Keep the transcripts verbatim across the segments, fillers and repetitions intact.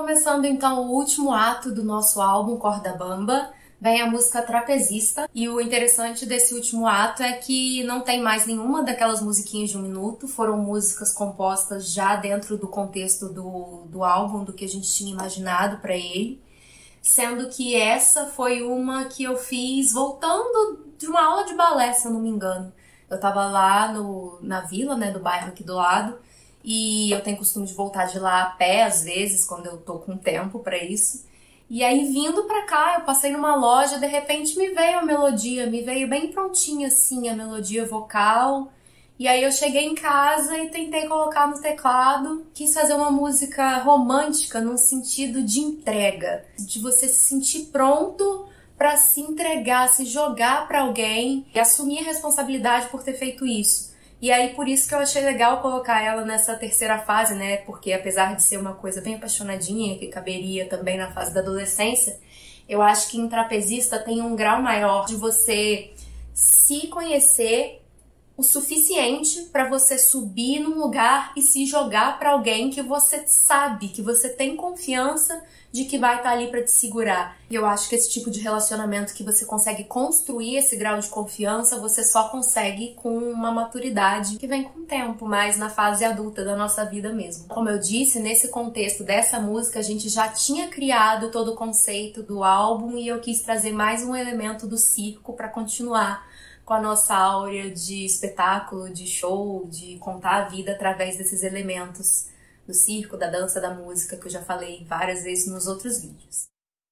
Começando então o último ato do nosso álbum Corda Bamba, vem a música Trapezista, e o interessante desse último ato é que não tem mais nenhuma daquelas musiquinhas de um minuto, foram músicas compostas já dentro do contexto do, do álbum, do que a gente tinha imaginado para ele, sendo que essa foi uma que eu fiz voltando de uma aula de balé, se eu não me engano. Eu tava lá no, na vila, né, do bairro aqui do lado, e eu tenho costume de voltar de lá a pé, às vezes, quando eu tô com tempo pra isso. E aí, vindo pra cá, eu passei numa loja, de repente me veio a melodia, me veio bem prontinha, assim, a melodia vocal. E aí eu cheguei em casa e tentei colocar no teclado. Quis fazer uma música romântica, num sentido de entrega, de você se sentir pronto pra se entregar, se jogar pra alguém e assumir a responsabilidade por ter feito isso. E aí, por isso que eu achei legal colocar ela nessa terceira fase, né? Porque apesar de ser uma coisa bem apaixonadinha, que caberia também na fase da adolescência, eu acho que em Trapezista tem um grau maior de você se conhecer o suficiente para você subir num lugar e se jogar para alguém que você sabe, que você tem confiança de que vai estar ali para te segurar. E eu acho que esse tipo de relacionamento que você consegue construir esse grau de confiança, você só consegue com uma maturidade que vem com o tempo, mas na fase adulta da nossa vida mesmo. Como eu disse, nesse contexto dessa música, a gente já tinha criado todo o conceito do álbum e eu quis trazer mais um elemento do circo para continuar com a nossa áurea de espetáculo, de show, de contar a vida através desses elementos do circo, da dança, da música, que eu já falei várias vezes nos outros vídeos.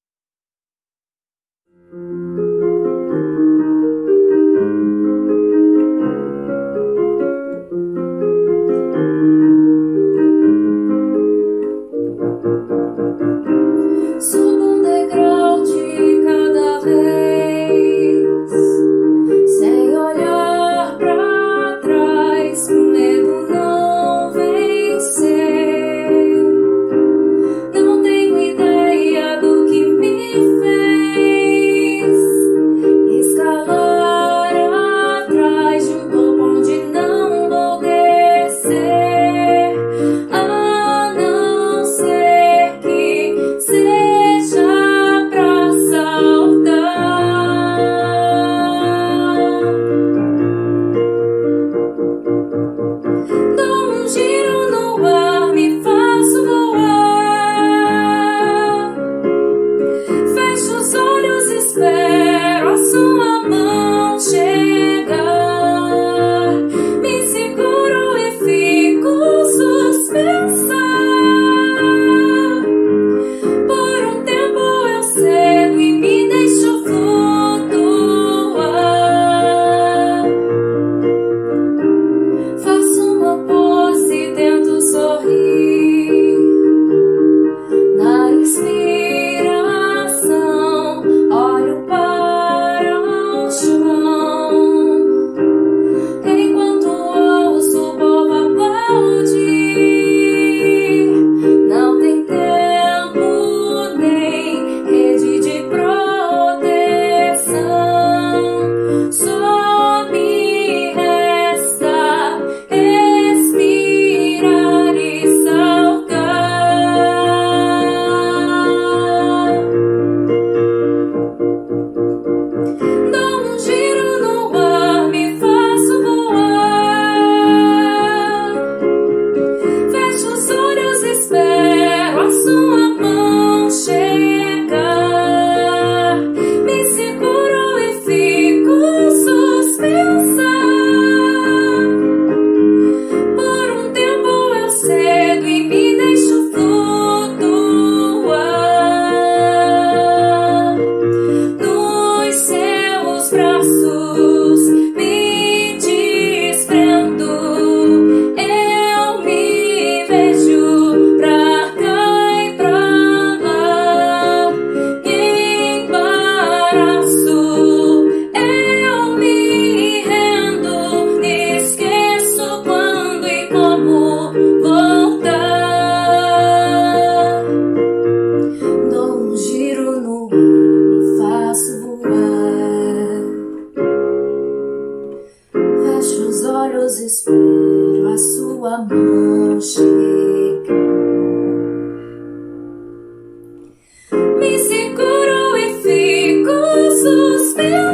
Subo um degrau de cada vez, sem olhar pra trás, com medo não vencer. Não tenho ideia do que me fez escalar atrás de um topo onde não vou descer, a não ser que seja pra saltar. Dou um giro no ar, me faço voar. Fecho os olhos, espero a sua mão chegar. Me seguro e fico suspensa. Por um tempo eu cedo e me deixo flutuar. Faço uma pose e tento sorrir. Na inspiração, olho para o chão, enquanto ouço o povo aplaudir. Não tem tempo nem rede de proteção, só me resta respirar e saltar. Dou um giro no ar, me faço voar. Fecho os olhos, espero a sua mão chegar. Me seguro e fico suspensa. Por um tempo eu cedo e me deixo flutuar. Nos seus braços me desprendo. Eu me vejo pra cá e pra lá. Embaraço, eu me rendo. Esqueço quando e como voltar. Dou um giro no ar, me faço voar. Fecho os olhos, espero a sua mão chegar. você.